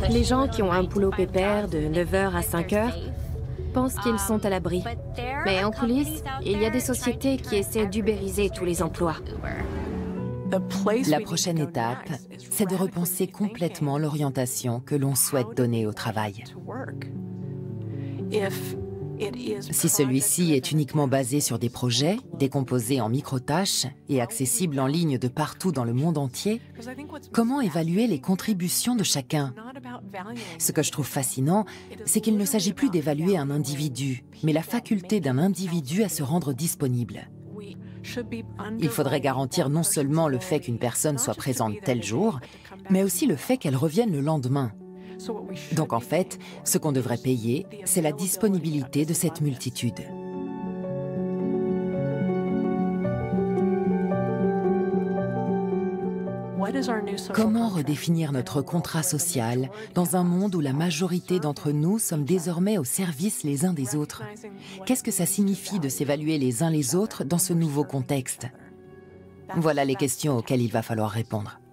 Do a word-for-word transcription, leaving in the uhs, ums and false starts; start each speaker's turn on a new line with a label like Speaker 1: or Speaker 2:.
Speaker 1: Les gens qui ont un boulot pépère de neuf heures à cinq heures pensent qu'ils sont à l'abri. Mais en coulisses, il y a des sociétés qui essaient d'ubériser tous les emplois.
Speaker 2: La prochaine étape, c'est de repenser complètement l'orientation que l'on souhaite donner au travail. Si celui-ci est uniquement basé sur des projets, décomposés en micro-tâches et accessibles en ligne de partout dans le monde entier, comment évaluer les contributions de chacun? Ce que je trouve fascinant, c'est qu'il ne s'agit plus d'évaluer un individu, mais la faculté d'un individu à se rendre disponible. Il faudrait garantir non seulement le fait qu'une personne soit présente tel jour, mais aussi le fait qu'elle revienne le lendemain. Donc en fait, ce qu'on devrait payer, c'est la disponibilité de cette multitude. Comment redéfinir notre contrat social dans un monde où la majorité d'entre nous sommes désormais au service les uns des autres? Qu'est-ce que ça signifie de s'évaluer les uns les autres dans ce nouveau contexte? Voilà les questions auxquelles il va falloir répondre.